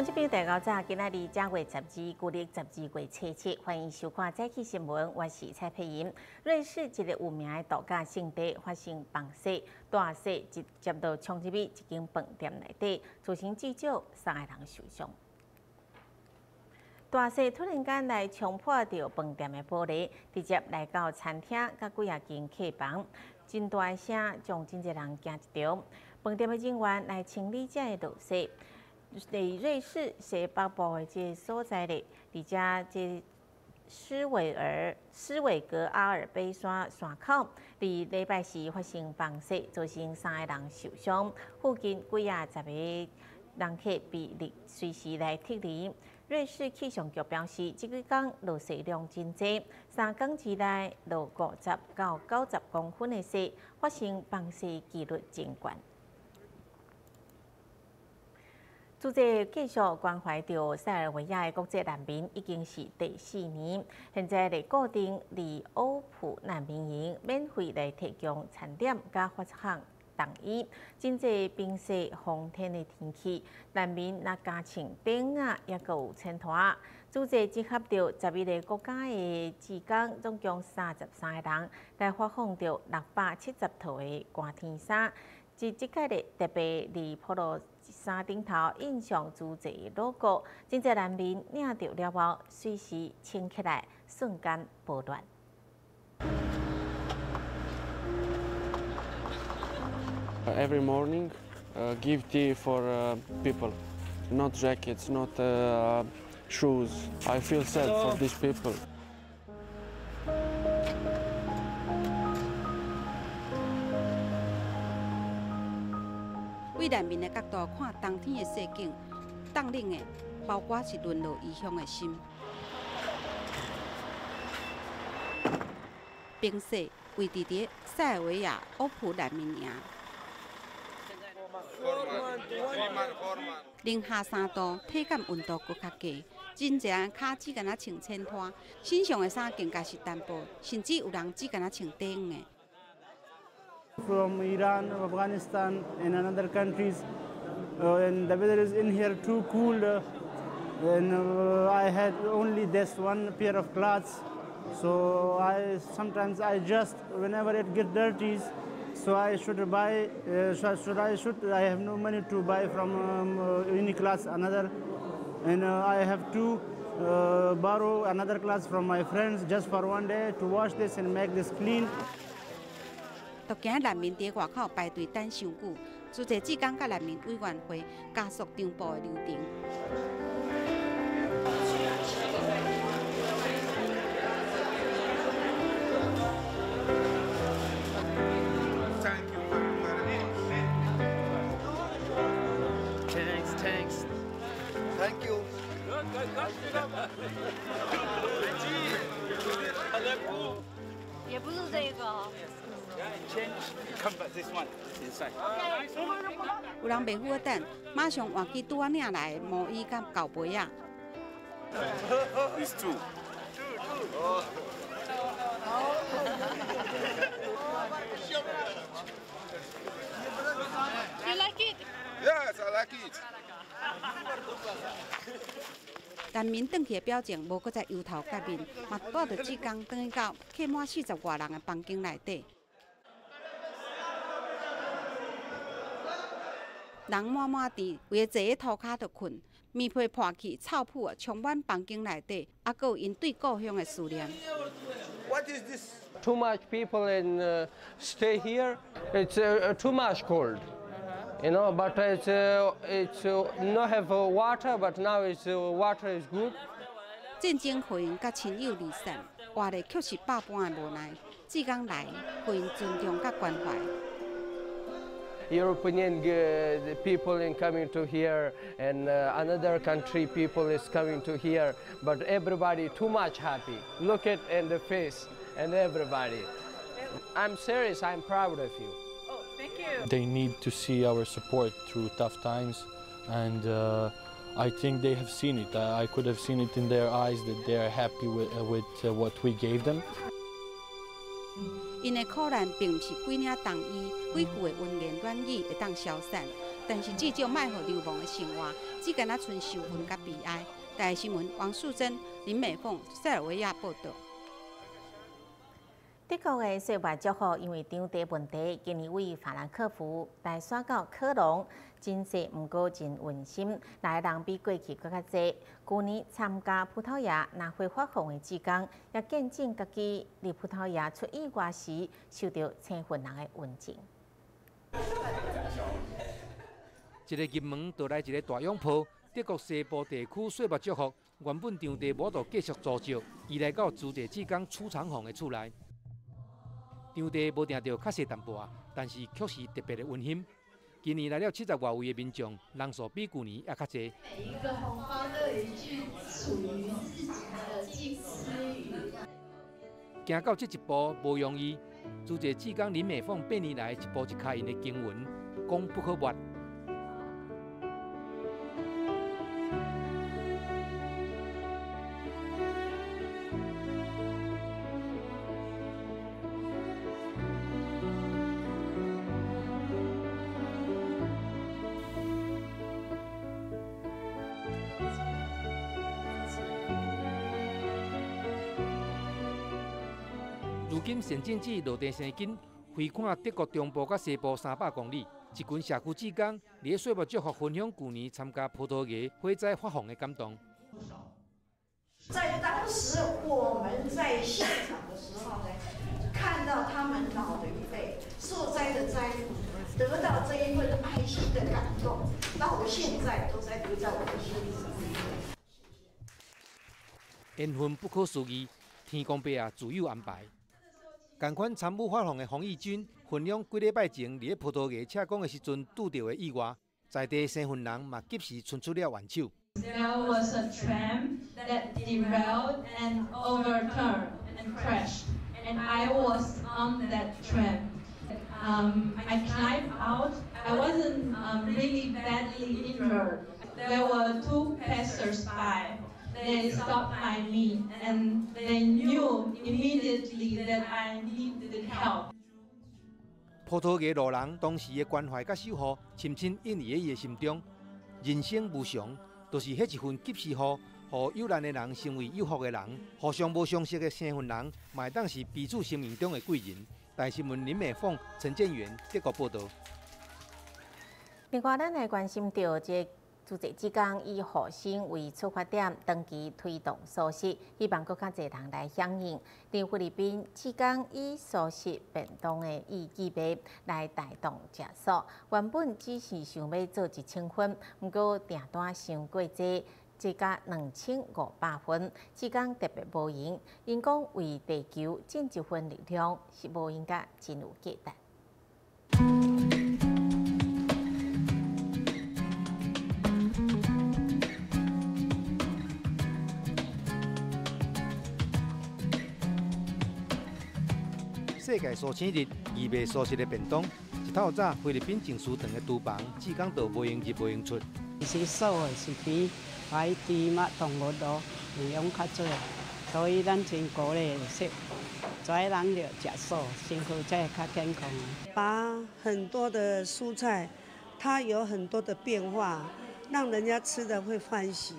本节目第9集，今仔日正月12，旧历12月7日，欢迎收看早起新闻，我是蔡佩莹。瑞士一个有名的度假胜地发生崩尸，大细直接到冲入去一间饭店内底，造成至少3个人受伤。大细突然间来冲破着饭店的玻璃，直接来到餐厅甲几啊间客房，真大的声将真侪人惊一跳。饭店的人员来清理这个落雪。 在瑞士西北部的这个所在咧，而且这施韦格阿尔卑山山口，伫礼拜四发生崩石，造成3个人受伤，附近几啊10个人客被立随时来撤离。瑞士气象局表示，这几天落雪量真济，3天之内落50到90公分的雪，发生崩石几率真悬。 主席继续关怀着塞尔维亚的国际难民，已经是第4年。现在嚟固定离欧普难民营免费来提供餐点加发放冬衣。真济冰雪风天的天气，难民那加穿顶啊，也个有衬拖。主席集合着11个国家的职工，总共33个人，来发放着670套的寒天衫。 即届咧特别伫普罗衫顶头印上主席的 logo， 真侪难民领到了后，随时穿起来，瞬间保暖。 Every morning, give tea for people, not jackets, not shoes. I feel sad for these people. 为难民的角度看冬天的雪景，冻冷的，包括是沦落异乡的心。冰雪维持伫塞尔维亚欧普难民营，零下3度，体感温度搁较低，真侪人脚只敢若穿衬拖，身上的衫更加是单薄，甚至有人只敢若穿短的。 From Iran, Afghanistan, and other countries, and the weather is in here too cold, and I had only this one pair of clothes, so sometimes I just whenever it gets dirty, so I should buy. I have no money to buy from any class another, and I have to borrow another class from my friends just for one day to wash this and make this clean. 都惊难民伫外口排队等伤久，主席职工甲难民委员会加速张报的流程。 Thank you. 也不是这个。 有人袂好等，马上换去拄仔领来的毛衣甲厚被啊。 It's two. You like it? Yes, I like it. 难民转去的表情无搁再忧头革面，嘛带着职工转去到客满40外人的房间内底。 人满满地，为坐喺涂骹就困，棉被破去，臭铺啊充满房间内底，还佫有因对故乡的思念。 What is this? Too much people stay here. It's too much cold, you know. But it's not have water. But now water is good. 战争互因甲亲友离散，活的却是百般的无奈。志工来，互因尊重甲关怀。 European people in coming to here, and another country people is coming to here. But everybody too much happy. Look at in the face and everybody. I'm serious. I'm proud of you. Oh, thank you. They need to see our support through tough times, and I think they have seen it. I could have seen it in their eyes that they are happy with what we gave them. 因的苦难并不是几领冬衣、几句的温言软语会当消散， 但是至少卖互流氓的生活，只敢若剩受愤甲悲哀。台新闻王素贞、林美凤、塞尔维亚报道。 德国的税务祝福因为场地问题，今年为法兰克福来选到科隆，真济毋过真温馨，来人比过去更较济。去年参加葡萄牙南非发放的志工，也见证家己离葡萄牙出意外时受到千份人的温情。 一个入门就来一个大拥抱。德国西部地区税务祝福，原本场地无就继续租借，伊来到租借志工储藏房的厝内。场地无定到较细淡薄，但是却是特别的温馨。今年来了70外位的民众，人数比去年也较济。 每一个红包都有一句属于自己的近思语。 行到这一步无容易，租借志工林美凤8年来一步一脚印的经文，功不可没。如今县政府落地生根，飞看德国中部甲西部300公里，一群社区志工伫税务祝福分享去年参加葡萄牙火灾发放的感动。 在当时我们在现场的时候呢，看到他们老的一辈受灾的灾民得到这一份爱心的感动，到现在都在留在我的心里。 缘分不可思议，天公伯爷自有安排。同款参与发放的黄义军分享几礼拜前伫葡萄牙车工的时阵拄到的意外，在地生份人嘛及时伸出了援手。 There was a tram that derailed and overturned and crashed, and I was on that tram. I climbed out. I wasn't really badly injured. There were 2 passers-by. They stopped by me, and they knew immediately that I needed help. 葡萄牙路人当时的关怀甲守护，深深印伫伊的心中。人生无常，就是迄一份及时雨，互有难的人成为有福的人，互相无相识的生份人，嘛会当是彼此生命中的贵人。台新闻林美凤、陈建元德国报道。 另外，咱来关心到这租借志工以护生为出发点，长期推动素食，希望更较侪人来响应。伫菲律宾，志工以素食便当的义卖来带动食素。原本只是想要做1000份，不过订单伤过济，增加2500份。志工特别无闲，因讲为地球尽一份力量，是无应该真有价值。 世界素食日，义卖素食的便当，一透早菲律宾净书堂的厨房，志工就无用入无用出。 是素的是比海猪嘛动物咯营养较多，所以咱真鼓励说，跩人着食素，身躯才会较健康。 把很多的蔬菜，它有很多的变化，让人家吃的会欢喜。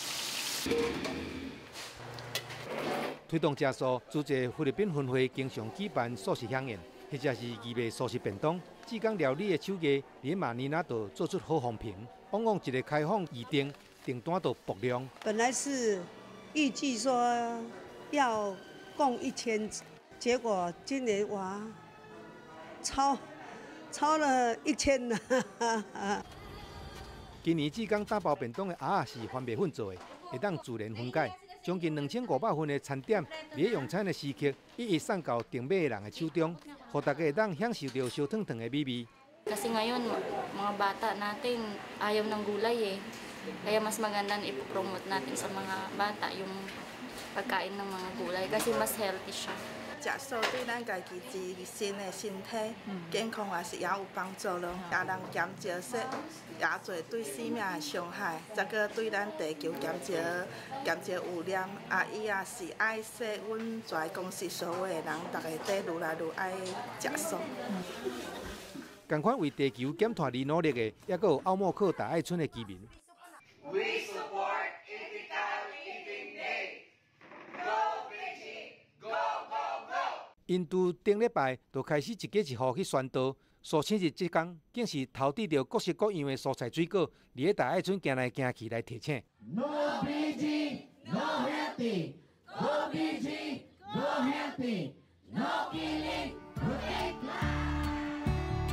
推动食素，租借菲律宾分会经常举办素食飨宴，或者是义卖素食便当。志工料理的手艺，伫马尼拉岛做出好风评。往往一个开放预订，订单都爆量。 本来是预计说要供1000，结果今年哇，超了1000了。 今年志工打包便当的鸭是番麦粉做的，会当自然分解。将近2500份的餐点，伫用餐的时刻，一一送到订买的人的手中，让大家会当享受到烧烫烫的美味。 Kasi ngayon, mga bata natin ayaw ng gulay eh. Kaya mas maganda na ipopromote natin sa mga bata yung pagkain ng mga gulay kasi mas healthy siya. 食素对咱家己自身的身体健康也有帮助咯，也能减少说也做对生命的伤害，再个对咱地球减少污染。伊也是爱说，阮在公司所有的人，大家都愈来愈爱食素。 同款为地球减碳而努力的，也佫有澳莫克大爱村的居民。 We support Ethical Eating Day. Go Beijing, go go go! 因拄顶礼拜就开始一家一户去宣导，蔬青日这天竟是头顶着各式各样的蔬菜水果，伫咧大爱村行来行去来提醒。 No Beijing, no healthy. Go Beijing, go healthy. No killing, protect life.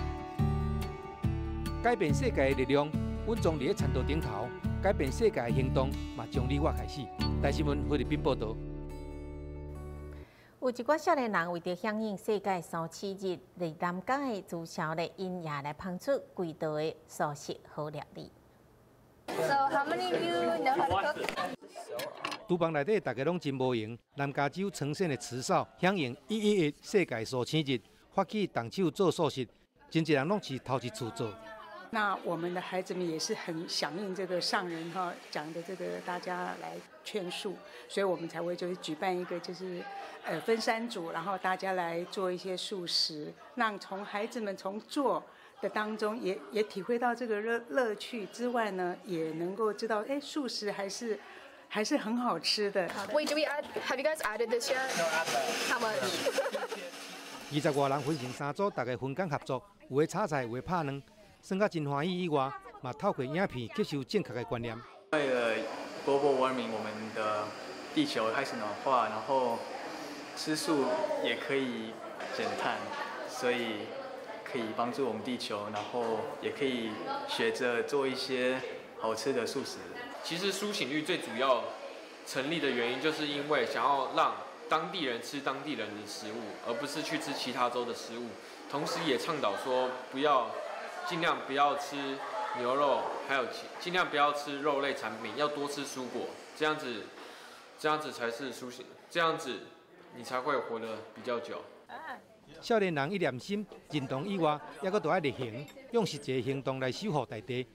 改变世界的力量，阮将伫咧田道顶头。改变世界的行动，嘛从你我开始。台新闻菲律宾报道。 有一寡少年人为着响应世界素食日，伫南港的主校的因夜来捧出规道的素食好料理。 So how many of you know how to cook? 厨房内底大家拢真无闲，南加州呈现的慈少响应111世界素食日，发起动手做素食，真侪人拢是头一次做。 那我们的孩子们也是很响应这个上人讲的这个大家来劝述，所以我们才会就是举办一个就是分3组，然后大家来做一些素食，让从孩子们从做的当中也体会到这个乐趣之外呢，也能够知道素食还是很好吃的。 Wait, have you guys added this year? No, how much? 20多人分成3组，大家分工合作，有的炒菜，有的拍卵。算甲真欢喜以外，嘛透过影片吸收正确的观念。 为了 global warming， 我们的地球开始暖化，然后吃素也可以减碳，所以可以帮助我们地球，然后也可以学着做一些好吃的素食。 其实苏醒率最主要成立的原因，就是因为想要让当地人吃当地人的食物，而不是去吃其他州的食物。同时也倡导说尽量不要吃牛肉，还有尽量不要吃肉类产品，要多吃蔬果，这样子才是苏醒，这样子你才会活得比较久。 少年人一念心认同以外，也佫要立行，用实际行动来守护大地。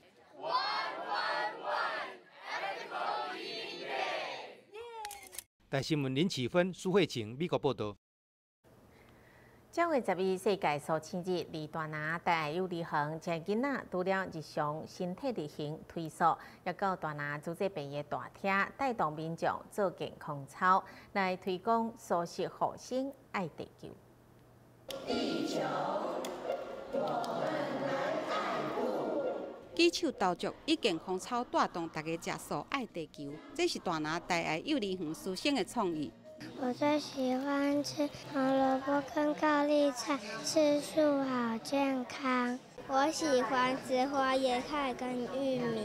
台新闻林启芬、苏慧晴，美国报道。 9月12日世界素食日，伫大拿大爱幼儿园，正囡仔除了日常身体力行推素，也到大拿组织病业大厅，带动民众做健康操，来推广素食护生爱地球。 地球，我们来爱护。 举手投足以健康操带动大家食素爱地球，这是大拿大爱幼儿园师生的创意。 我最喜欢吃胡萝卜跟高丽菜，吃素好健康。我喜欢吃花椰菜跟玉米，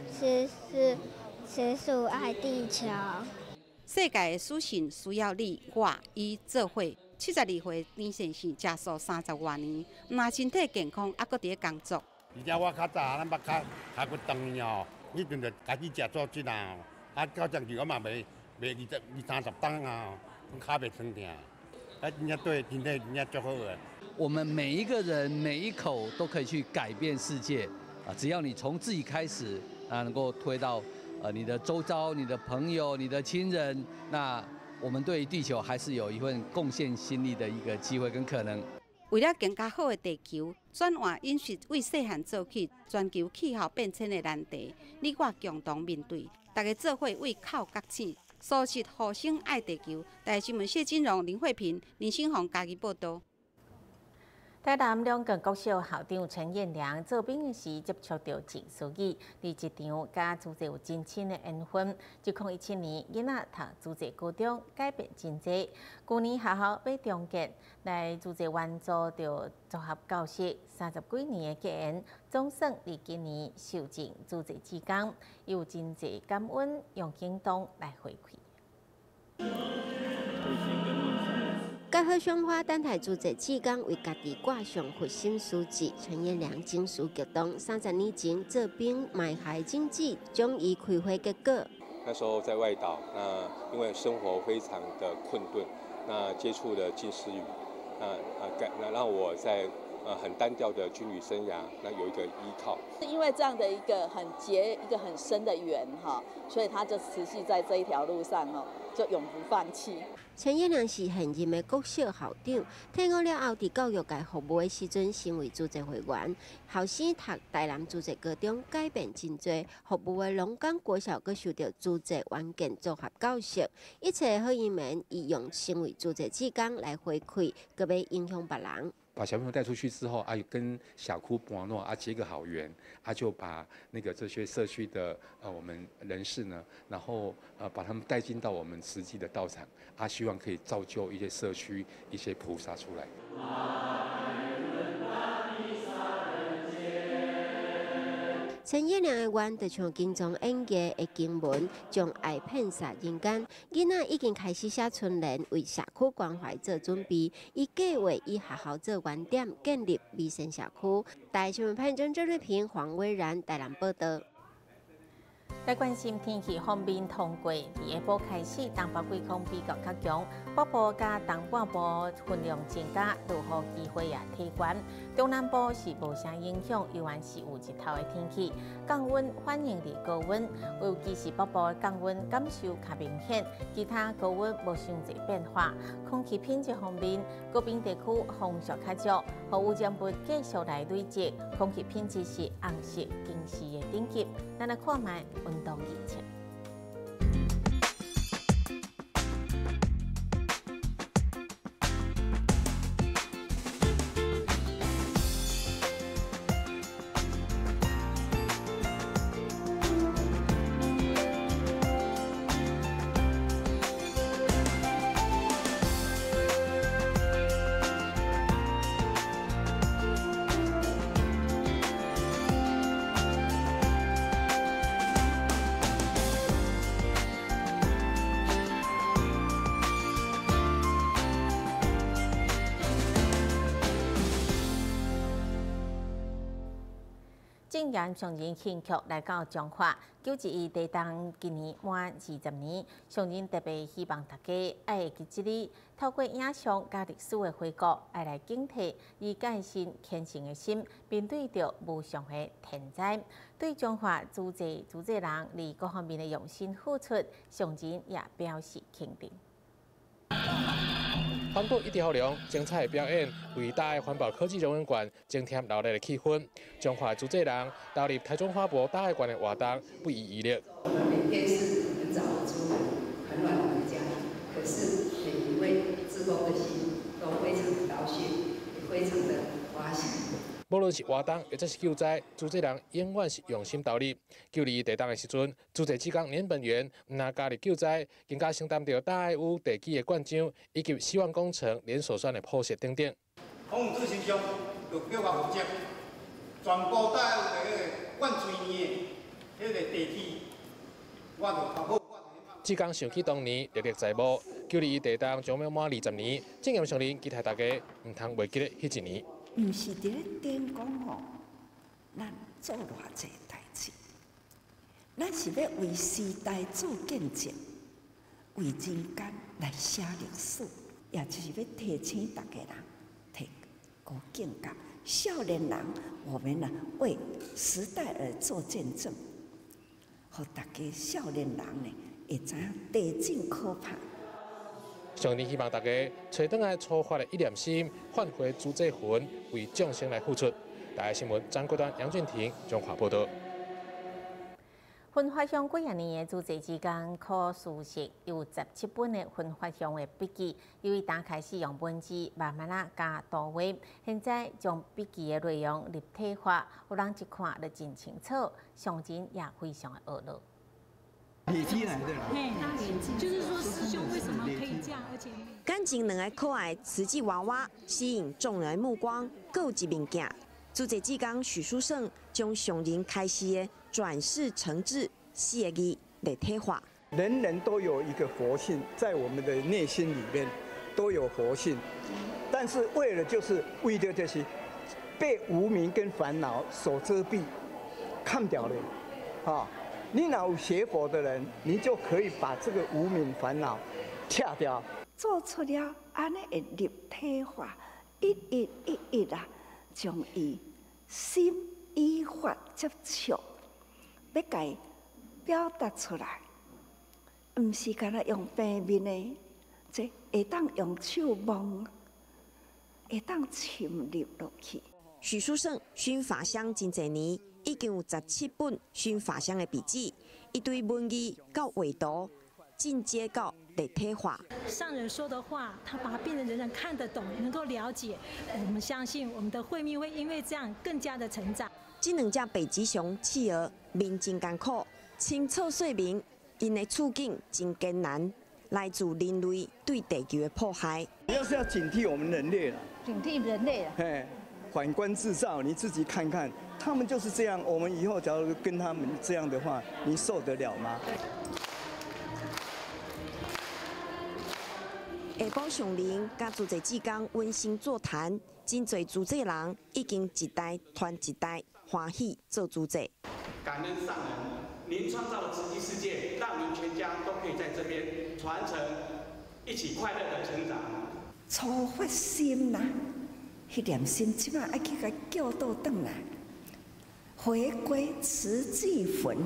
吃素爱地球。 世界的属性需要你我伊做伙。72岁李先生食素30多年，若身体健康，还佫伫咧工作。 而且我较早咱捌较骨长哦，以前就开始食素质啊，到现在我嘛袂20-30档啊，脚袂酸痛，真正对身体真正足好个。 我们每一个人每一口都可以去改变世界啊！只要你从自己开始啊，能够推到你的周遭、你的朋友、你的亲人，那我们对地球还是有一份贡献心力的一个机会跟可能。 为了更加好的地球，转换饮食为细汉做起，全球气候变迁的难题，你我共同面对，大家做伙为口觉醒。素食护生爱地球。台新闻谢金荣、林慧萍、林新宏家己报道。 台南两间国小校长陈彦良做兵时接触到郑书记，伫一场甲主席有真亲的缘分。2017年，囡仔读主席高中，改变真济。去年学校要重建，来主席援助着组合教室30几年的结缘，总算伫今年受尽主席之功，有真济感恩，用行动来回馈。 介绍双花等待主席志刚为家己挂上核心书记陈彦良经书激动，30年前做兵埋下经济，终于开花结果。 那时候在外岛，那因为生活非常的困顿，那接触了近视语，那让我在很单调的军旅生涯，那有一个依靠。 是因为这样的一个很深的缘哈，所以他就持续在这一条路上哦，就永不放弃。 陈彦良是现任的国小校长，退伍了后，伫教育界服务的时阵，成为主席会员。后生读台南主席高中，改变真多。服务的龙岗国小，佮受到主席关键组合教育，一切好因缘，伊用成为主席志工来回馈，佮要影响别人。 把小朋友带出去之后，跟小窟博诺结个好缘，就把这些社区的我们人士呢，然后把他们带进到我们实际的道场，希望可以造就一些社区一些菩萨出来。 陈彦良的愿，就像金钟演艺的经文，将爱遍洒人间。囡仔已经开始写春联，为社区关怀做准备。伊计划以学校做原点，建立美善社区。台新闻潘郑瑞平、黄威然台南报道。 来关心天气方面，通过伫下晡开始，东北季风比较较强，北部加东半部云量增加，落雨机会也提悬。中南部是无啥影响，依然是有日头的天气。降温反映伫高温，尤其是北部的降温感受较明显，其他高温无伤侪变化。空气品质方面，高屏地区风速较弱，雨污染物继续来累积，空气品质是红色警示的等级。咱来看卖温度预测。正言上人庆曲来到彰化，9·11地震今年满20年，上人特别希望大家爱记这里，透过影像加历史的回顾，爱来警惕以改善虔诚的心，面对着无常的天灾。对彰化主持人伫各方面的用心付出，上人也表示肯定。 环保一条龙，精彩的表演为大爱环保科技荣誉馆增添热烈的气氛。彰化主持人投入台中花博大爱馆的活动不遗余力。 我们每天是很早出门，很晚回家，可是每一位志工的心都非常的高兴，也非常的欢喜。 无论是活动或者是救灾，主持人永远是用心投入。9·11地震的时阵，主持志工连本源唔但加入救灾，更加承担着大爱屋地基的灌浆，以及希望工程连锁栓的铺设等等。 洪武新乡就叫我负责，全部大爱屋的迄个灌水泥的迄个地基，我就跑好。 志工想起当年历历在目，9·11地震将要满20年，正言上人期待大家唔通袂记得迄一年。 毋是伫咧点讲吼，咱做偌济代志，咱是要为时代做见证，为人间来写历史，也就是要提醒大家人，提高境界。少年人，我们呢为时代而做见证，互大家少年人呢会知影地震可怕。 上人希望大家找倒来初发的一念心，唤回主祭魂，为众生来付出。大爱新闻张国端、杨俊廷综合报道。 分发乡几年的主祭志工可书写有17本的分发乡的笔记，由于打开始用文字慢慢加图画，现在将笔记的内容立体化，有人一看就真清楚，上人也非常的愕乐。 累积来的啦，它累积，就是说师兄为什么可以这样，而且干净两个可爱瓷器娃娃吸引众人目光，各一物件。主席志工许书胜将上人开示的转世成智4个字立体化。 人人都有一个佛性，在我们的内心里面都有佛性，但是为了就是被无明跟烦恼所遮蔽，看掉了，啊。你若有学佛的人，你就可以把这个无明烦恼掐掉。 做出了安尼的立体化，一啊， 将伊心意法接触，要甲伊表达出来，毋是干那用平面的，即会当用手摸，会当深入落去。 许书胜熏法香真侪年，已经有17本熏法香的笔记，一堆文字到画图，进阶到立体化。 上人说的话，他把它变得人人看得懂，能够了解。我们相信我们的会面会因为这样更加的成长。 这2只北极熊企鹅面真艰苦，清楚说明因的处境真艰难，来自人类对地球的迫害。 主要是要警惕我们人类了， 警惕人类了。 嘿，反观自照，你自己看看，他们就是这样。我们以后假如跟他们这样的话，你受得了吗？ 下晡上林甲主席志刚温馨座谈，真侪主席人已经一代传一代，欢喜做主席。 感恩上人，您创造了慈济世界，让您全家都可以在这边传承，一起快乐的成长。 初发心呐，迄念心即摆爱去甲叫倒转来，回归慈济魂。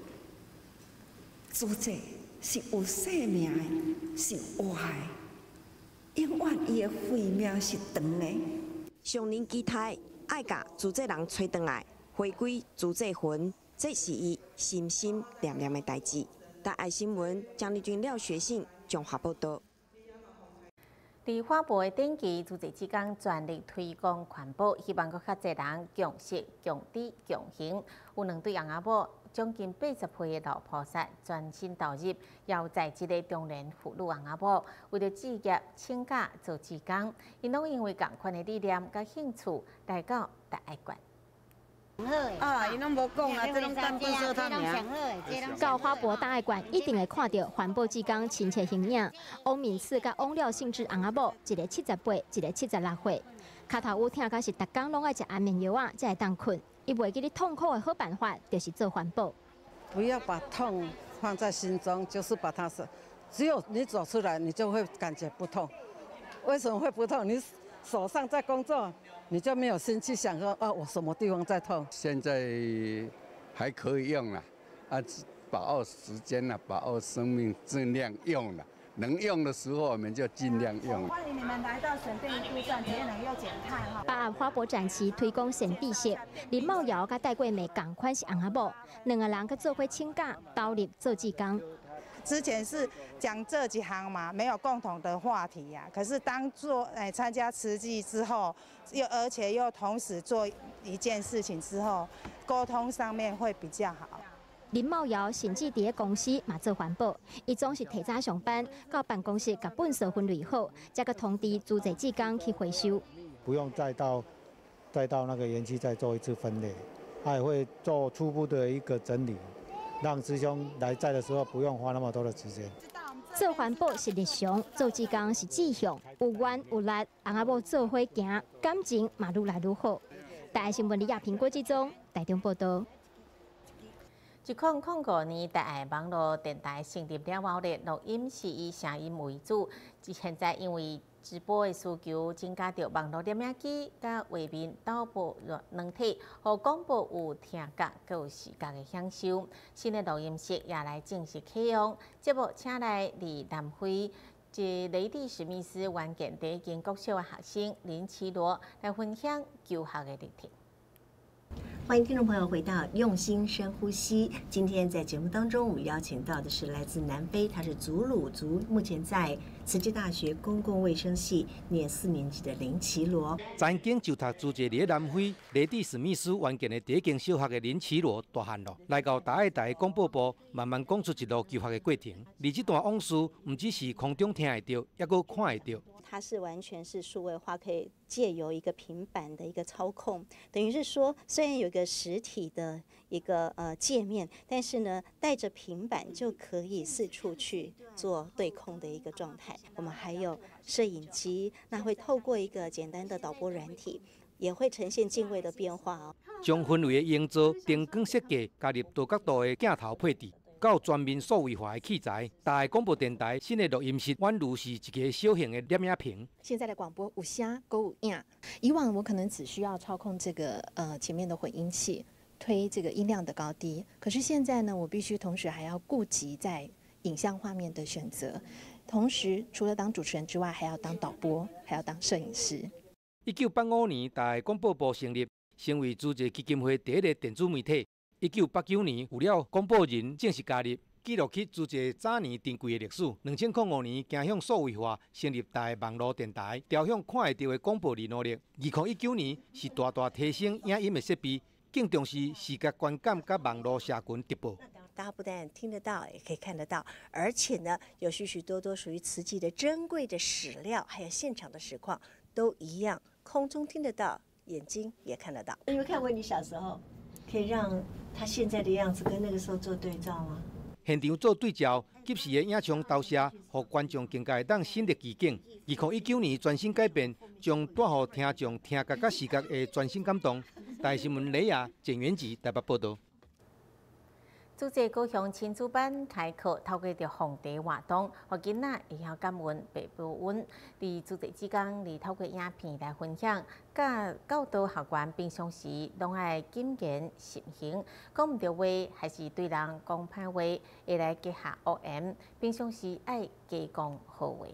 主席是有生命的，是活的。永远伊的慧命是长的。 上人期待爱甲主席人找回来，回归主席魂，这是伊心心念念的代志。台爱新闻江丽君廖学信综合报道。 伫花博的顶期，主席志刚全力推广环保，希望搁较侪人共识、共知、共行。有2对翁仔某，将近80岁的老菩萨专心投入，要在即个中年妇女翁仔某，为着事业请假做志工，因拢因为共款的理念甲兴趣来到大爱馆。 啊，伊拢无讲啊，这拢当本说他名。 到花博大爱馆一定会看到环保志工亲切形影。汪敏次甲汪廖姓之翁仔某，一个78，一个76岁。脚头有疼，甲是逐工拢爱食安眠药啊，才会当困。伊袂记你痛苦的好办法，就是做环保。 不要把痛放在心中，就是把它是，只有你走出来，你就会感觉不痛。为什么会不痛？你手上在工作，你就没有心去想说，我什么地方在痛。 现在还可以用了，把握时间了，把握生命，尽量用了。能用的时候，我们就尽量用。 欢迎你们来到省电路站节能又减碳哈。 八岸花博展期推广省地色，林茂尧甲戴桂美同款是翁仔某，2个人佮做伙请假投入做志工。 之前是讲这几行嘛，没有共同的话题呀。可是当参加慈济之后，而且又同时做一件事情之后，沟通上面会比较好。 林茂尧甚至伫个公司嘛做环保，伊总是提早上班，到办公室甲垃圾分类好，再个通知主席志工去回收。 不用再到那个园区再做一次分类，他也会做初步的一个整理，让师兄来载的时候不用花那么多的时间。 做环保是日常，做志工是志向，有愿有力，翁仔某做伙行，感情嘛愈来愈好。台爱新闻李亚平、郭志忠台中报道。 2005年，大爱网络电台成立了后，录音是以声音为主。现在因为直播的需求，增加到网络点影机甲画面导播两体，互广播有听觉，佮有视觉的享受。新的录音室也来正式启用。节目请来李南辉、雷蒂史密斯原建第一间国小的学生林奇罗来分享求学的历程。 欢迎听众朋友回到用心深呼吸。今天在节目当中，我们邀请到的是来自南非，他是祖鲁族，目前在慈济大学公共卫生系念4年级的林奇罗。 曾经就读住在南非雷蒂史密斯原建的第一间小学的林奇罗大汉了，来到大爱台广播部，慢慢讲出一路求学的过程。而这段往事，唔只是空中听得到，也搁看得到。 它是完全是数位化，可以借由一个平板的一个操控，等于是说，虽然有一个实体的一个界面，但是呢，带着平板就可以四处去做对控的一个状态。我们还有摄影机，那会透过一个简单的导播软体，也会呈现镜位的变化哦。 将氛围的营造、灯光设计加入多角度的镜头配置。 到全面数位化的器材。大个广播电台新的录音室，宛如是一个小型的摄影屏。 现在的广播有声，够有影。以往我可能只需要操控这个前面的混音器，推这个音量的高低。可是现在呢，我必须同时还要顾及在影像画面的选择，同时除了当主持人之外，还要当导播，还要当摄影师。 1985年，大个广播部成立，成为租借基金会第一个电子媒体。1989年，有了广播人正式加入，记录起租借早年珍贵的历史。2005年，走向数位化，成立大个网络电台，朝向看会到的广播而努力。2019年是大大提升影音的设备，更重视视觉观感甲网络社群直播。 大家不但听得到，也可以看得到，而且呢，有许许多多属于慈济的珍贵的史料，还有现场的实况，都一样，空中听得到，眼睛也看得到。你有看过你小时候，可以让他现在的样子跟那个时候做对照吗？ 现场做对照，及时的影像投射，让观众更加会当身临其境。2019年全新改变，将带予听众听觉甲视觉的全新感动。台新闻李亚、郑元吉台北报道。 主席高雄亲子班开课，透过着皇帝活动，互囡仔会晓感恩爸母恩。伫主席之间，你透过影片来分享，甲教导学员平常时拢爱谨言慎行，讲毋对话还是对人讲歹话，会来结合恶言。平常时爱加讲好话。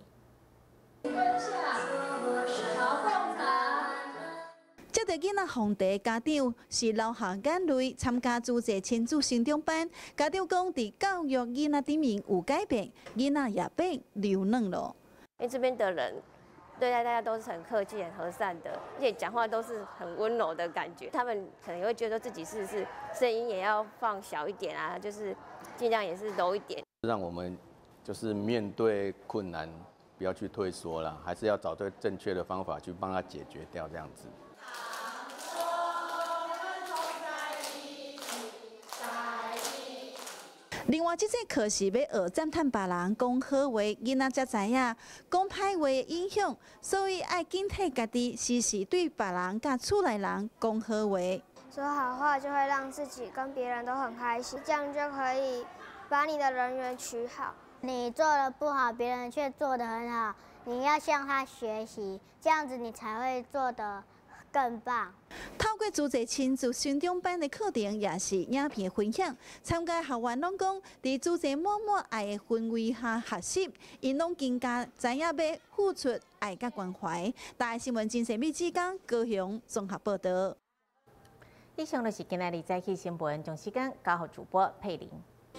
接到囡仔皇帝家长是留下眼泪，参加主席亲子成长班。家长讲，伫教育囡仔顶面有改变，囡仔也变柔软了。 因为这边的人对待大家都是很客气、很和善的，而且讲话都是很温柔的感觉。他们可能也会觉得自己是声音也要放小一点啊，就是尽量也是柔一点。 让我们就是面对困难，不要去退缩啦，还是要找对正确的方法去帮他解决掉这样子。 另外，这节课是要学赞叹别人讲好话，囡仔才知影讲歹话的影响，所以爱警惕家己，时时对别人甲厝内人讲好话。 说好话就会让自己跟别人都很开心，这样就可以把你的人缘取好。 你做的不好，别人却做得很好，你要向他学习，这样子你才会做得更棒。 透过主席亲子成长班的课程，也是影片分享。参加学员拢讲，伫主席满满爱的氛围下学习，因拢更加知影要付出爱甲关怀。大新闻真神秘之间，高雄综合报道。 以上就是今日早起新闻，将时间交予主播佩玲。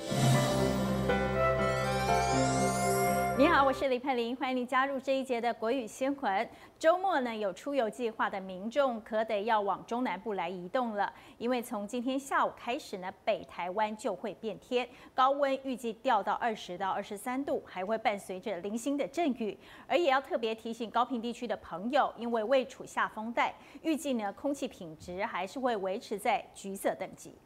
你好，我是李佩玲，欢迎你加入这一节的国语新闻。周末呢，有出游计划的民众可得要往中南部来移动了，因为从今天下午开始呢，北台湾就会变天，高温预计掉到20到23度，还会伴随着零星的阵雨。而也要特别提醒高屏地区的朋友，因为未处下风带，预计呢空气品质还是会维持在橘色等级。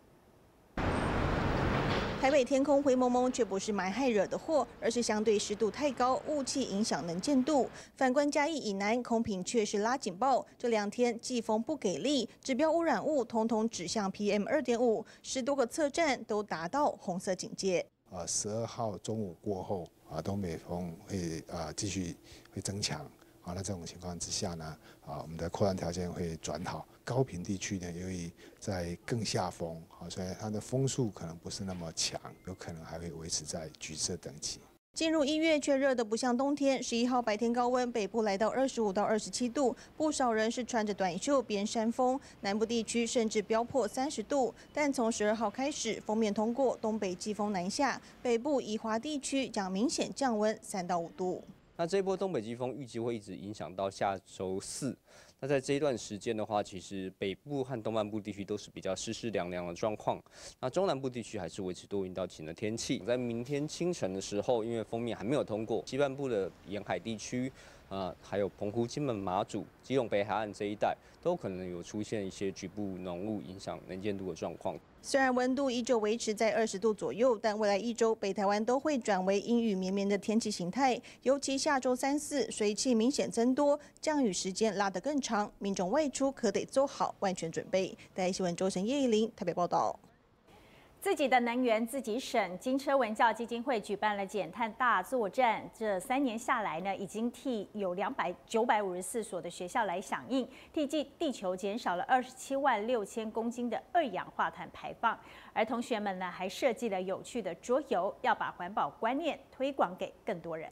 台北天空灰蒙蒙，却不是霾害惹的祸，而是相对湿度太高，雾气影响能见度。反观嘉义以南，空品却是拉警报。这2天季风不给力，指标污染物统统指向 PM2.5，10多个测站都达到红色警戒。 12号中午过后，东北风会继续会增强。那这种情况之下呢，我们的扩散条件会转好。高屏地区呢，由于在更下风，所以它的风速可能不是那么强，有可能还会维持在橘色等级。 进入1月却热得不像冬天，11号白天高温，北部来到25到27度，不少人是穿着短袖边扇风，南部地区甚至飙破30度。但从12号开始，锋面通过，东北季风南下，北部宜华地区将明显降温3到5度。 那这一波东北季风预计会一直影响到下周4。那在这一段时间的话，其实北部和东半部地区都是比较湿湿凉凉的状况。那中南部地区还是维持多云到晴的天气。在明天清晨的时候，因为锋面还没有通过，西半部的沿海地区，还有澎湖、金门、马祖、基隆北海岸这一带，都可能有出现一些局部浓雾，影响能见度的状况。 虽然温度依旧维持在20度左右，但未来1周北台湾都会转为阴雨绵绵的天气形态，尤其下周3、4水汽明显增多，降雨时间拉得更长，民众外出可得做好万全准备。台新闻周晨叶怡玲台北报道。 自己的能源自己省，金车文教基金会举办了减碳大作战。这3年下来呢，已经替有954所的学校来响应，替地球减少了27万6千公斤的二氧化碳排放。而同学们呢，还设计了有趣的桌游，要把环保观念推广给更多人。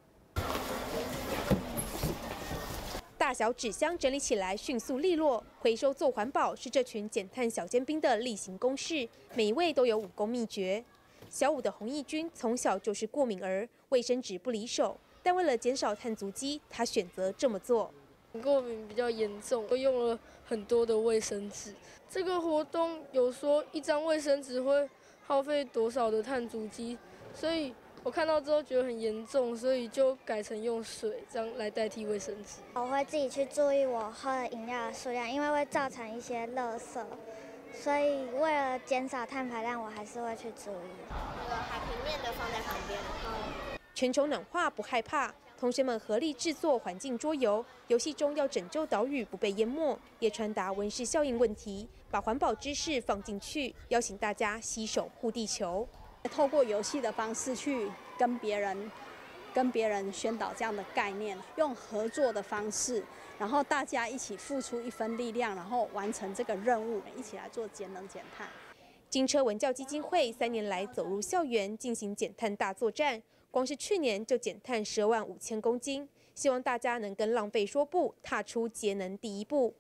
大小纸箱整理起来迅速利落，回收做环保是这群减碳小尖兵的例行公事，每一位都有武功秘诀。小5的洪义君从小就是过敏儿，卫生纸不离手，但为了减少碳足迹，他选择这么做。 过敏比较严重，我用了很多的卫生纸。这个活动有说1张卫生纸会耗费多少的碳足迹，所以我看到之后觉得很严重，所以就改成用水这样来代替卫生纸。 我会自己去注意我喝的饮料的数量，因为会造成一些垃圾，所以为了减少碳排量，我还是会去注意。 那个海平面的放在旁边。全球暖化不害怕，同学们合力制作环境桌游，游戏中要拯救岛屿不被淹没，也传达温室效应问题，把环保知识放进去，邀请大家携手护地球。 透过游戏的方式去跟别人宣导这样的概念，用合作的方式，然后大家一起付出一份力量，然后完成这个任务，一起来做节能减碳。 金车文教基金会3年来走入校园进行减碳大作战，光是去年就减碳12万5千公斤，希望大家能跟浪费说不，踏出节能第一步。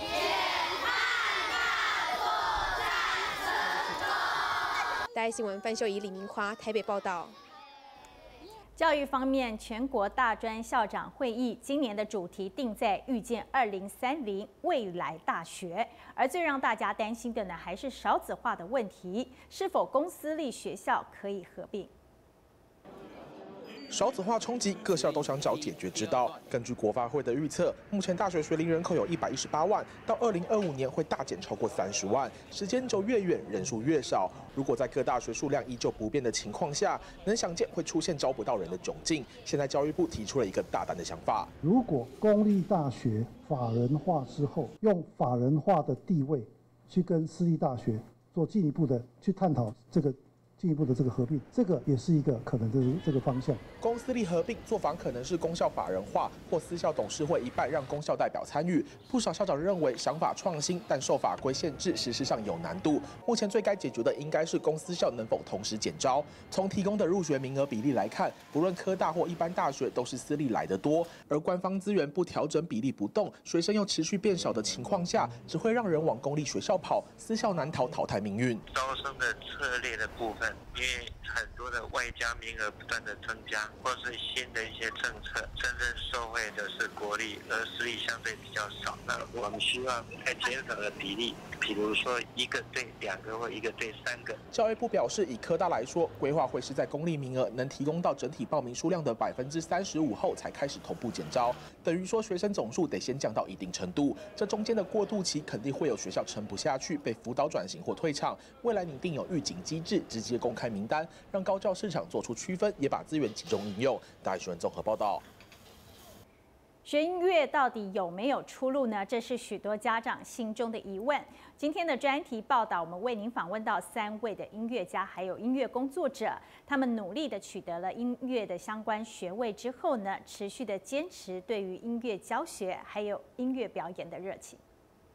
大爱新闻范秀仪、李明华台北报道。 教育方面，全国大专校长会议今年的主题定在预见2030未来大学，而最让大家担心的呢，还是少子化的问题，是否公私立学校可以合并？ 少子化冲击，各校都想找解决之道。根据国发会的预测，目前大学学龄人口有118万，到2025年会大减超过30万，时间轴越远，人数越少。如果在各大学数量依旧不变的情况下，能想见会出现招不到人的窘境。现在教育部提出了一个大胆的想法： 如果公立大学法人化之后，用法人化的地位去跟私立大学做进一步的去探讨进一步的这个合并，这个也是一个可能的这个方向。 公私立合并做法可能是公校法人化，或私校董事会一半让公校代表参与。不少校长认为想法创新，但受法规限制，实施上有难度。目前最该解决的应该是公私校能否同时减招。从提供的入学名额比例来看，不论科大或一般大学都是私立来得多，而官方资源不调整比例不动，学生又持续变少的情况下，只会让人往公立学校跑，私校难逃淘汰命运。 招生的策略的部分。因为很多的外加名额不断的增加，或是新的一些政策，真正受惠的是国立，而私立相对比较少。那我们希望在减少的比例，比如说1个对2个或1个对3个。 教育部表示，以科大来说，规划会是在公立名额能提供到整体报名数量的35%后才开始同步减招，等于说学生总数得先降到一定程度。这中间的过渡期肯定会有学校撑不下去，被辅导转型或退场。未来拟定有预警机制，直接公开名单，让高教市场做出区分，也把资源集中应用。大爱新闻综合报道。 学音乐到底有没有出路呢？这是许多家长心中的疑问。今天的专题报道，我们为您访问到3位的音乐家，还有音乐工作者，他们努力的取得了音乐的相关学位之后呢，持续的坚持对于音乐教学还有音乐表演的热情。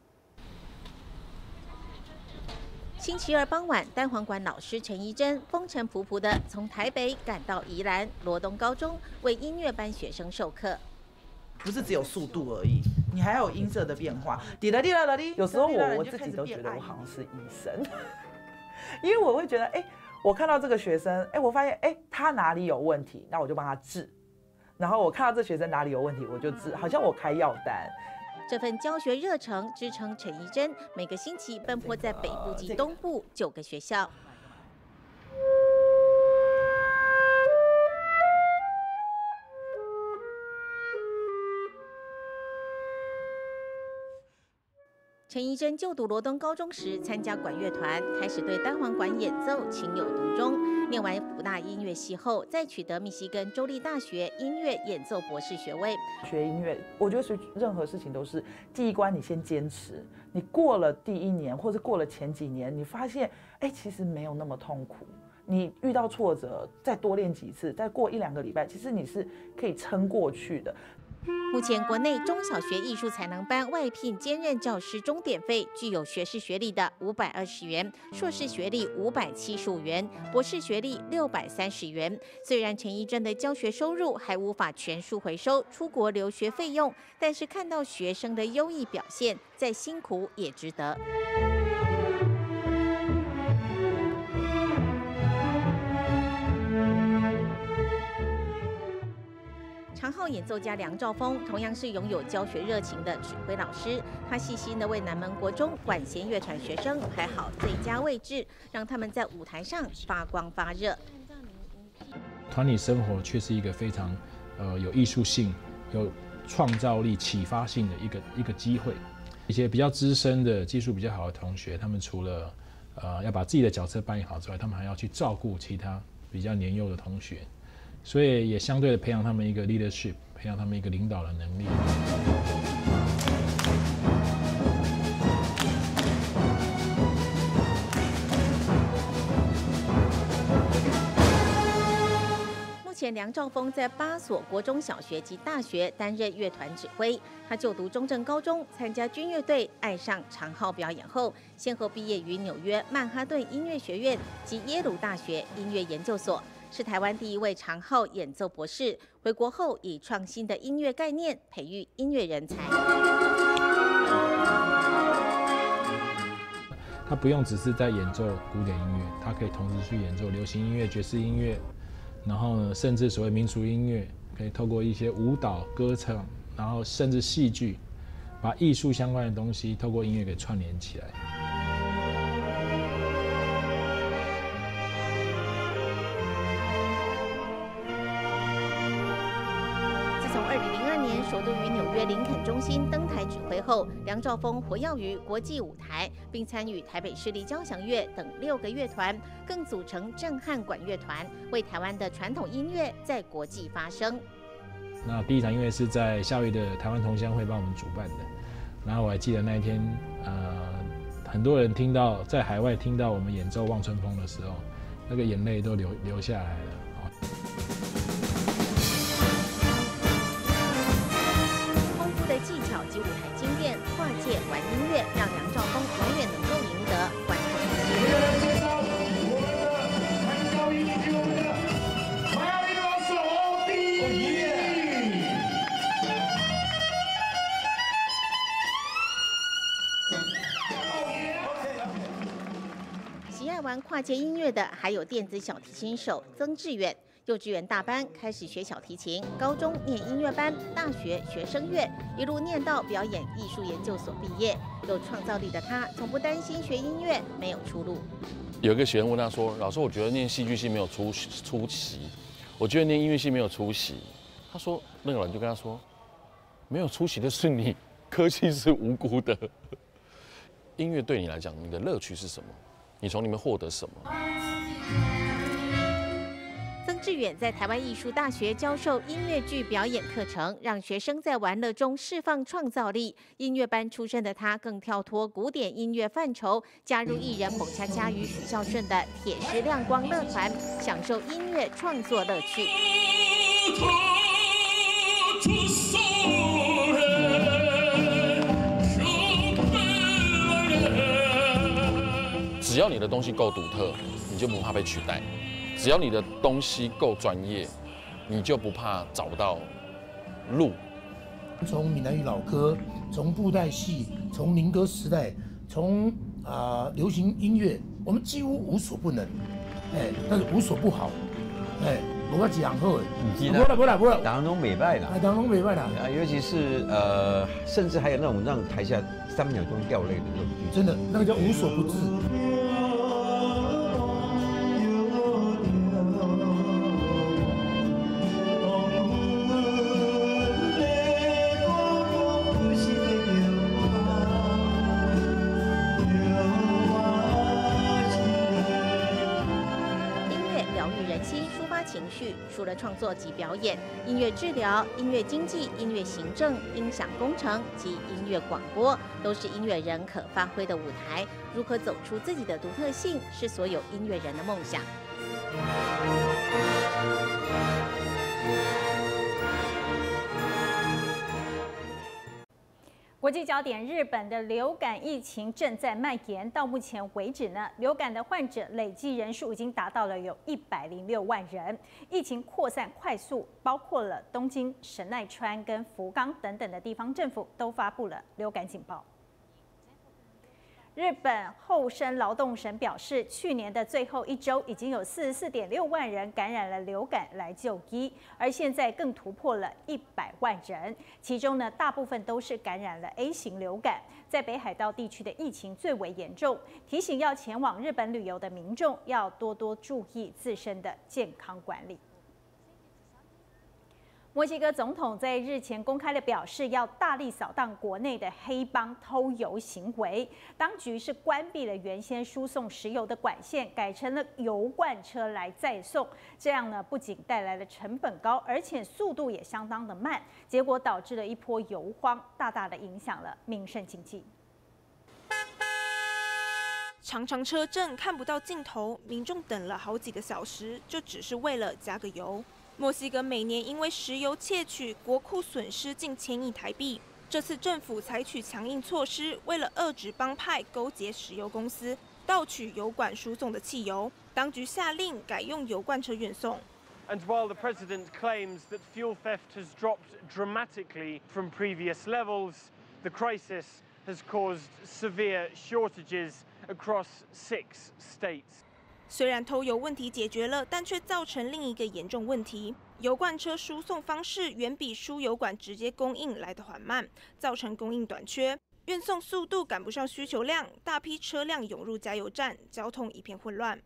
星期二傍晚，单簧管老师陈怡珍风尘仆仆的从台北赶到宜兰罗东高中，为音乐班学生授课。 不是只有速度而已，你还有音色的变化。滴答滴答答滴。有时候我自己都觉得我好像是医生，因为我会觉得，我看到这个学生，我发现，他哪里有问题，那我就帮他治。然后我看到这学生哪里有问题，我就治，好像我开药单。 这份教学热忱支撑陈怡珍每个星期奔波在北部及东部9个学校。 陈怡贞就读罗东高中时参加管乐团，开始对单簧管演奏情有独钟。念完辅大音乐系后，再取得密西根州立大学音乐演奏博士学位。 学音乐，我觉得学任何事情都是第一关，你先坚持。你过了第1年，或者过了前几年，你发现，其实没有那么痛苦。你遇到挫折，再多练几次，再过1-2个礼拜，其实你是可以撑过去的。 目前国内中小学艺术才能班外聘兼任教师钟点费，具有学士学历的520元，硕士学历575元，博士学历630元。虽然陈怡贞的教学收入还无法全数回收出国留学费用，但是看到学生的优异表现，再辛苦也值得。长号演奏家梁兆峰同样是拥有教学热情的指挥老师，他细心地为南门国中管弦乐团学生排好最佳位置，让他们在舞台上发光发热。 团体生活却是一个非常有艺术性、有创造力、启发性的一个机会。一些比较资深的、技术比较好的同学，他们除了要把自己的角色扮演好之外，他们还要去照顾其他比较年幼的同学。所以也相对的培养他们一个 leadership， 培养他们一个领导的能力。 目前梁兆峰在8所国中小学及大学担任乐团指挥。他就读中正高中，参加军乐队，爱上长号表演后，先后毕业于纽约曼哈顿音乐学院及耶鲁大学音乐研究所。是台湾第1位长号演奏博士，回国后以创新的音乐概念培育音乐人才。 他不用只是在演奏古典音乐，他可以同时去演奏流行音乐、爵士音乐，然后呢，甚至所谓民俗音乐，可以透过一些舞蹈、歌唱，然后甚至戏剧，把艺术相关的东西透过音乐给串联起来。 首度于纽约林肯中心登台指挥后，梁兆峰活跃于国际舞台，并参与台北市立交响乐等6个乐团，更组成震撼管乐团，为台湾的传统音乐在国际发声。 那第1场音乐是在夏威夷的台湾同乡会帮我们主办的，然后我还记得那一天，很多人在海外听到我们演奏《望春风》的时候，那个眼泪都流下来了。 技巧及舞台经验，跨界玩音乐，让梁兆峰永远能够赢得观众的心。喜爱玩跨界音乐的还有电子小提琴手曾志远。幼稚园大班开始学小提琴，高中念音乐班，大学学声乐，一路念到表演艺术研究所毕业。有创造力的他，从不担心学音乐没有出路。 有一个学生问他说：“老师，我觉得念戏剧系没有出息，我觉得念音乐系没有出息。”他说：“那个人就跟他说，没有出息的是你，科系是无辜的。音乐对你来讲，你的乐趣是什么？你从里面获得什么？” 曾志远在台湾艺术大学教授音乐剧表演课程，让学生在玩乐中释放创造力。音乐班出身的他，更跳脱古典音乐范畴，加入艺人彭恰恰与许孝顺的铁狮亮光乐团，享受音乐创作乐趣。 只要你的东西够独特，你就不怕被取代。只要你的东西够专业，你就不怕找不到路。 从闽南语老歌，从布袋戏，从民歌时代，从流行音乐，我们几乎无所不能，但是无所不好，我要讲好的，不啦， 当中美败啦， 当中美败啦， 尤其是甚至还有那种让台下3秒钟掉泪的那种剧， 真的那个叫无所不至。 人心、抒发情绪，除了创作及表演，音乐治疗、音乐经济、音乐行政、音响工程及音乐广播，都是音乐人可发挥的舞台。如何走出自己的独特性，是所有音乐人的梦想。 国际焦点：日本的流感疫情正在蔓延。到目前为止呢，流感的患者累计人数已经达到了有106万人。疫情扩散快速，包括了东京、神奈川跟福冈等等的地方政府都发布了流感警报。日本厚生劳动省表示，去年的最后一周已经有44.6万人感染了流感来就医，而现在更突破了100万人。其中呢，大部分都是感染了 A 型流感，在北海道地区的疫情最为严重。提醒要前往日本旅游的民众要多多注意自身的健康管理。墨西哥总统在日前公开的表示，要大力扫荡国内的黑帮偷油行为。当局是关闭了原先输送石油的管线，改成了油罐车来载送。这样呢，不仅带来了成本高，而且速度也相当的慢，结果导致了一波油荒，大大的影响了民生经济。 长长车阵看不到尽头，民众等了好几个小时，就只是为了加个油。墨西哥每年因为石油窃取，国库损失近1000亿台币。这次政府采取强硬措施，为了遏制帮派勾结石油公司盗取油管输送的汽油，当局下令改用油罐车运送。 And while the president claims that fuel theft has dropped dramatically from previous levels, the crisis has caused severe shortages across 6 states. 虽然偷油问题解决了，但却造成另一个严重问题：油罐车输送方式远比输油管直接供应来得缓慢，造成供应短缺，运送速度赶不上需求量，大批车辆涌入加油站，交通一片混乱。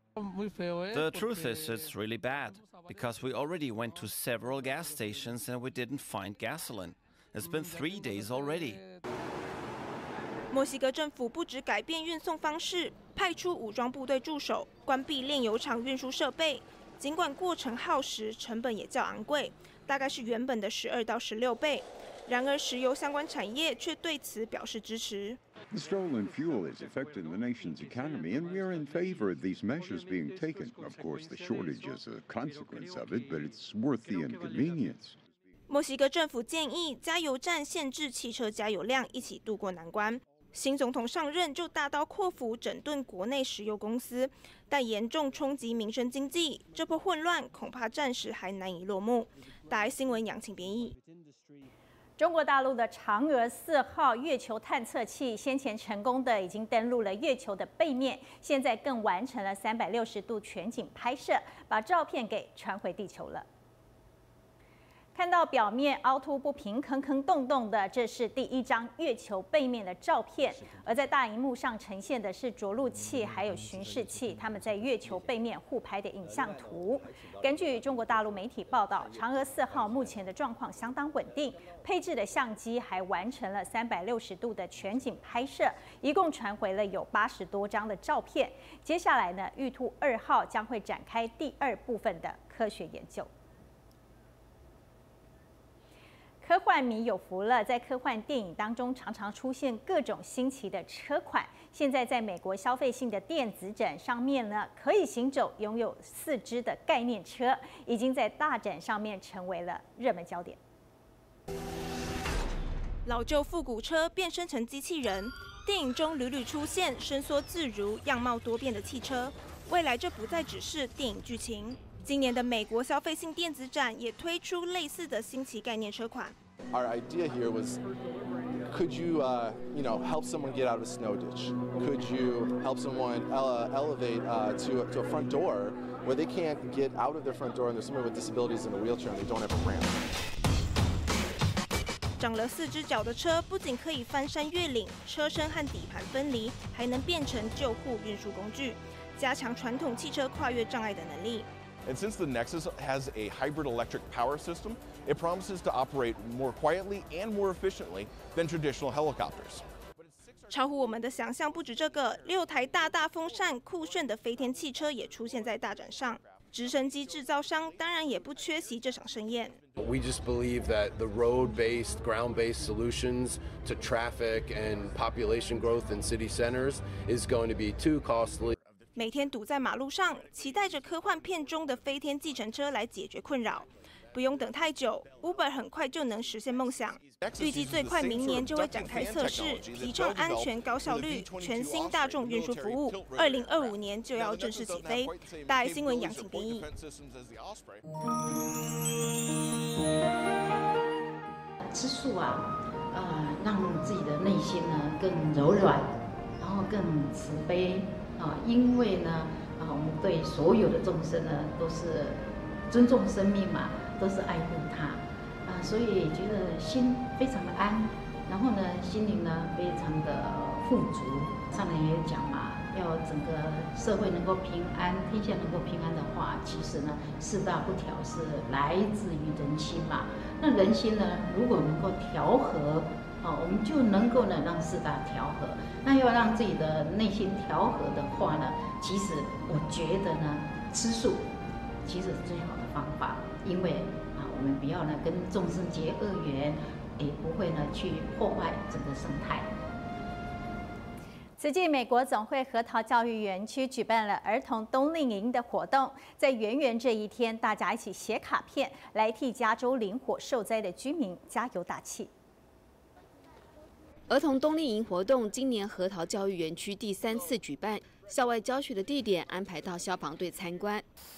The truth is, it's really bad because we already went to several gas stations and we didn't find gasoline. It's been 3 days already. 墨西哥政府不止改变运送方式，派出武装部队驻守，关闭炼油厂运输设备。尽管过程耗时，成本也较昂贵，大概是原本的12到16倍。然而，石油相关产业却对此表示支持。 The stolen fuel is affecting the nation's economy, and we're in favor of these measures being taken. Of course, the shortage is a consequence of it, but it's worth the inconvenience. 墨西哥政府建议加油站限制汽车加油量，一起渡过难关。新总统上任就大刀阔斧整顿国内石油公司，但严重冲击民生经济。这波混乱恐怕暂时还难以落幕。大爱新闻杨晴编译。 中国大陆的嫦娥4号月球探测器先前成功的已经登陆了月球的背面，现在更完成了360度全景拍摄，把照片给传回地球了。看到表面凹凸不平、坑坑洞洞的，这是第一张月球背面的照片。而在大荧幕上呈现的是着陆器还有巡视器，他们在月球背面互拍的影像图。根据中国大陆媒体报道，嫦娥4号目前的状况相当稳定，配置的相机还完成了360度的全景拍摄，一共传回了有80多张的照片。接下来呢，玉兔2号将会展开第2部分的科学研究。科幻迷有福了，在科幻电影当中常常出现各种新奇的车款。现在在美国消费性的电子展上面呢，可以行走、拥有4只的概念车，已经在大展上面成为了热门焦点。 老旧复古车变身成机器人，电影中屡屡出现伸缩自如、样貌多变的汽车。未来这不再只是电影剧情。今年的美国消费性电子展也推出类似的新奇概念车款。 Our idea here was, could you, help someone get out of a snow ditch? Could you help someone elevate to a front door where they can't get out of their front door and there's someone with disabilities in a wheelchair and they don't have a ramp? 长了4只脚的车不仅可以翻山越岭，车身和底盘分离，还能变成救护运输工具，加强传统汽车跨越障碍的能力。 And since the Nexus has a hybrid electric power system, it promises to operate more quietly and more efficiently than traditional helicopters. 超乎我们的想象，不止这个，6台大风扇、酷炫的飞天汽车也出现在大展上。 直升机制造商当然也不缺席这场盛宴。 We just believe that the road-based, ground-based solutions to traffic and population growth in city centers is going to be too costly. 每天堵在马路上，期待着科幻片中的飞天计程车来解决困扰。不用等太久 ，Uber 很快就能实现梦想。预计最快明年就会展开测试，提倡安全、高效率、全新大众运输服务。2025年就要正式起飞。大爱新闻杨晴编译。 吃素让自己的内心呢更柔软，然后更慈悲因为呢我们对所有的众生呢都是尊重生命嘛。都是爱护他所以觉得心非常的安，然后呢，心灵呢非常的富足。上人也讲嘛，要整个社会能够平安，天下能够平安的话，其实呢，四大不调是来自于人心嘛。那人心呢，如果能够调和，我们就能够呢让四大调和。那要让自己的内心调和的话呢，其实我觉得呢，吃素其实是最好的方法。因为我们不要呢跟众生结恶缘，也不会呢去破坏整个生态。 慈济美国总会核桃教育园区举办了儿童冬令营的活动，在圆圆这一天，大家一起写卡片，来替加州林火受灾的居民加油打气。 儿童冬令营活动今年核桃教育园区第3次举办，校外教学的地点安排到消防队参观。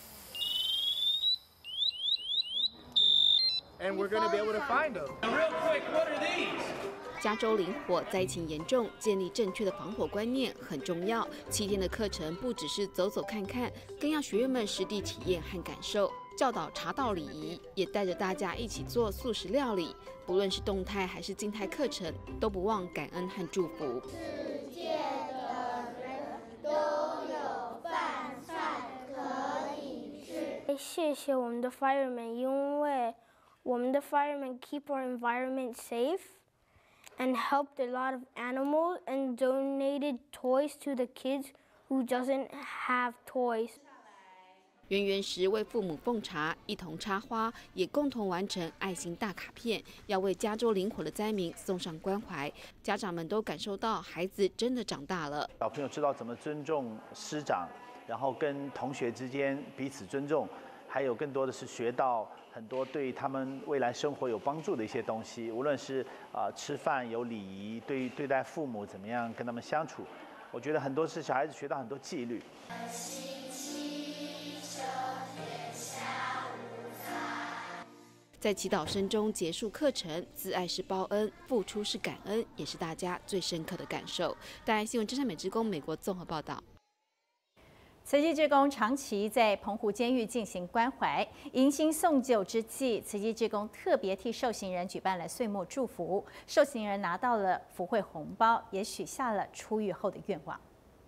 And we're going to be able to find them. Real quick, what are these? 加州林火灾情严重，建立正确的防火观念很重要。7天的课程不只是走走看看，更要学员们实地体验和感受，教导茶道礼仪，也带着大家一起做素食料理。不论是动态还是静态课程，都不忘感恩和祝福。 世界的人都有饭菜可以吃。 谢谢我们的 firemen， 因为我们的 firemen keep our environment safe and helped a lot of animals and donated toys to the kids who doesn't have toys. 圆圆时为父母奉茶，一同插花，也共同完成爱心大卡片，要为加州林火的灾民送上关怀。家长们都感受到孩子真的长大了。 小朋友知道怎么尊重师长，然后跟同学之间彼此尊重。还有更多的是学到很多对他们未来生活有帮助的一些东西，无论是吃饭有礼仪，对待父母怎么样跟他们相处，我觉得很多是小孩子学到很多纪律。 在祈祷声中结束课程，自爱是报恩，付出是感恩，也是大家最深刻的感受。大爱新闻真善美职工美国综合报道。 慈济志工长期在澎湖监狱进行关怀、迎新送旧之际，慈济志工特别替受刑人举办了岁末祝福，受刑人拿到了福慧红包，也许下了出狱后的愿望。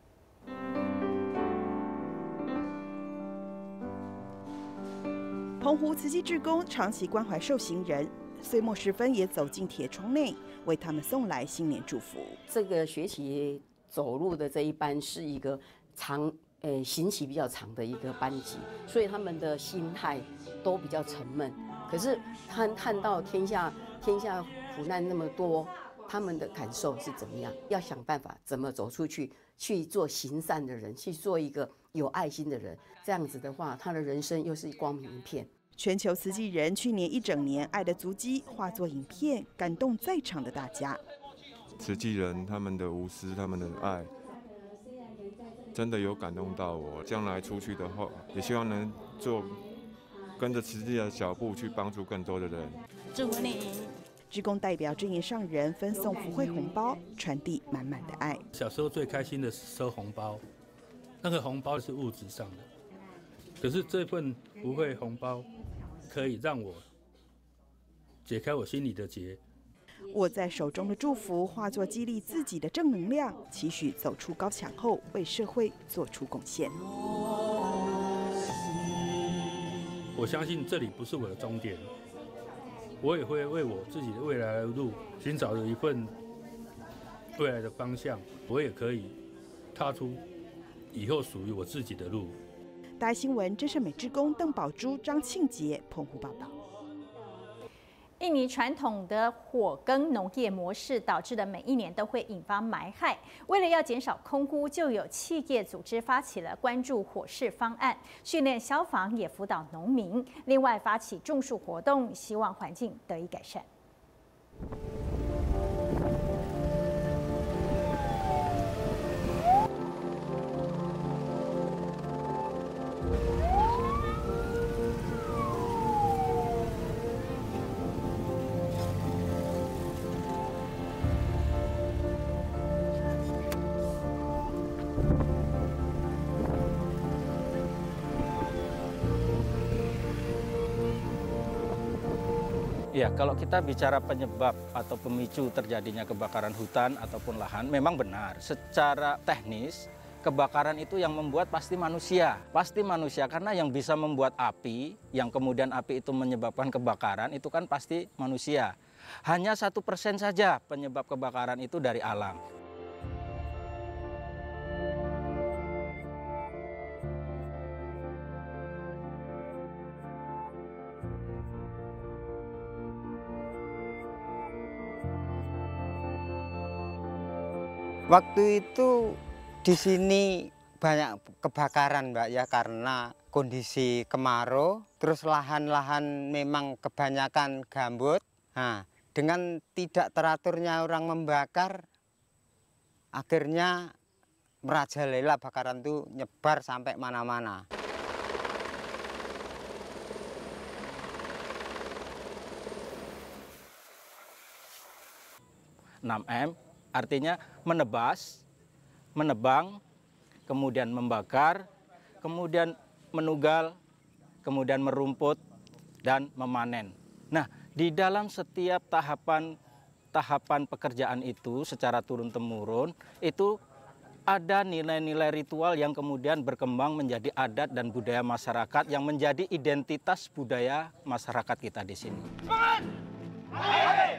澎湖慈济志工长期关怀受刑人，岁末时分也走进铁窗内，为他们送来新年祝福。 这个学期走入的这一班是一个刑期比较长的一个班级，所以他们的心态都比较沉闷。可是看到天下苦难那么多，他们的感受是怎么样？要想办法怎么走出去，去做行善的人，去做一个有爱心的人。这样子的话，他的人生又是光明一片。 全球慈济人去年一整年爱的足迹化作影片，感动在场的大家。 慈济人他们的无私，他们的爱。真的有感动到我，将来出去的话，也希望能跟着慈济的脚步去帮助更多的人。 祝福你！志工代表正言上人分送福慧红包，传递满满的爱。 小时候最开心的是收红包，那个红包是物质上的，可是这份福慧红包可以让我解开我心里的结。 握在手中的祝福化作激励自己的正能量，期许走出高墙后为社会做出贡献。 我相信这里不是我的终点，我也会为我自己的未来的路寻找一份未来的方向，我也可以踏出以后属于我自己的路。 大爱新闻郑胜美志工邓宝珠、张庆杰澎湖报道。 印尼传统的火耕农业模式导致的每一年都会引发霾害，为了要减少空污，就有企业组织发起了关注火势方案，训练消防也辅导农民，另外发起种树活动，希望环境得以改善。 Ya, kalau kita bicara penyebab atau pemicu terjadinya kebakaran hutan ataupun lahan, memang benar. Secara teknis, kebakaran itu yang membuat pasti manusia. Pasti manusia, karena yang bisa membuat api, yang kemudian api itu menyebabkan kebakaran, itu kan pasti manusia. Hanya 1% saja penyebab kebakaran itu dari alam. Waktu itu di sini banyak kebakaran, Mbak, ya, karena kondisi kemarau, terus lahan-lahan memang kebanyakan gambut. Nah, dengan tidak teraturnya orang membakar, akhirnya merajalela bakaran itu nyebar sampai mana-mana. M artinya menebas, menebang, kemudian membakar, kemudian menugal, kemudian merumput, dan memanen. Nah, di dalam setiap tahapan pekerjaan itu secara turun-temurun, itu ada nilai-nilai ritual yang kemudian berkembang menjadi adat dan budaya masyarakat yang menjadi identitas budaya masyarakat kita di sini. Semangat! Semangat!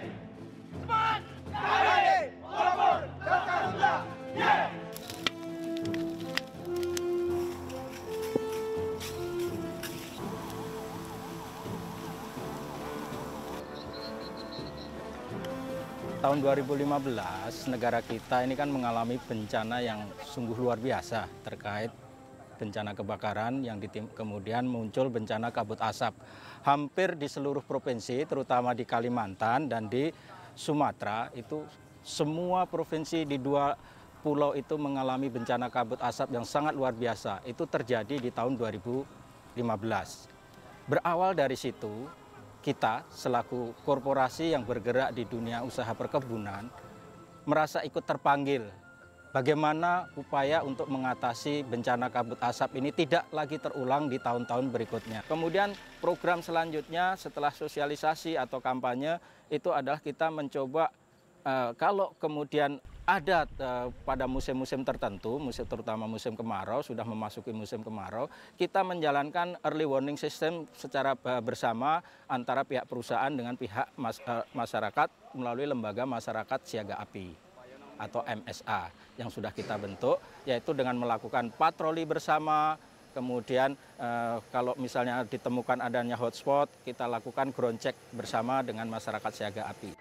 Tahun 2015 negara kita ini kan mengalami bencana yang sungguh luar biasa terkait bencana kebakaran yang kemudian muncul bencana kabut asap. Hampir di seluruh provinsi, terutama di Kalimantan dan di Sumatera, itu semua provinsi di 2 pulau itu mengalami bencana kabut asap yang sangat luar biasa. Itu terjadi di tahun 2015. Berawal dari situ, kita selaku korporasi yang bergerak di dunia usaha perkebunan merasa ikut terpanggil bagaimana upaya untuk mengatasi bencana kabut asap ini tidak lagi terulang di tahun-tahun berikutnya. Kemudian program selanjutnya setelah sosialisasi atau kampanye itu adalah kita mencoba kalau kemudian ada pada musim-musim tertentu, terutama musim kemarau, sudah memasuki musim kemarau, kita menjalankan early warning system secara bersama antara pihak perusahaan dengan pihak masyarakat melalui lembaga masyarakat siaga api atau MSA yang sudah kita bentuk, yaitu dengan melakukan patroli bersama, kemudian kalau misalnya ditemukan adanya hotspot, kita lakukan ground check bersama dengan masyarakat siaga api.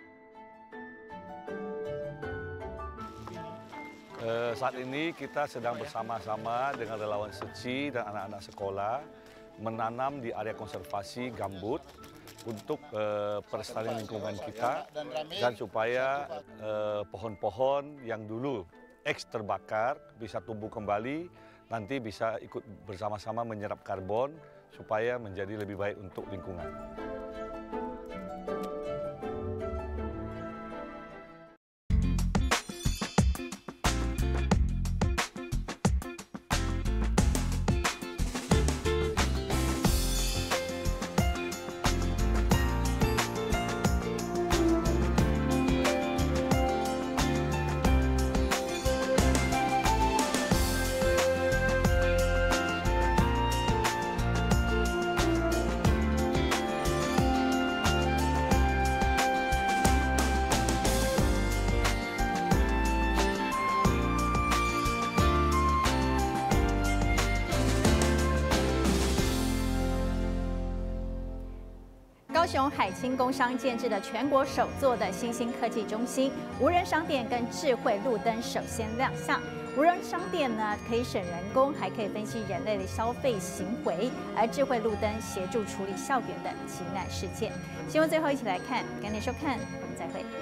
Saat ini kita sedang bersama-sama dengan relawan SECI dan anak-anak sekolah menanam di area konservasi gambut untuk pelestarian lingkungan kita dan supaya pohon-pohon yang dulu terbakar bisa tumbuh kembali, nanti bisa ikut bersama-sama menyerap karbon supaya menjadi lebih baik untuk lingkungan. 雄海清工商建制的全国首座的新兴科技中心，无人商店跟智慧路灯首先亮相。无人商店呢，可以省人工，还可以分析人类的消费行为；而智慧路灯协助处理校园的急难事件。新闻最后一起来看，感谢收看，我们再会。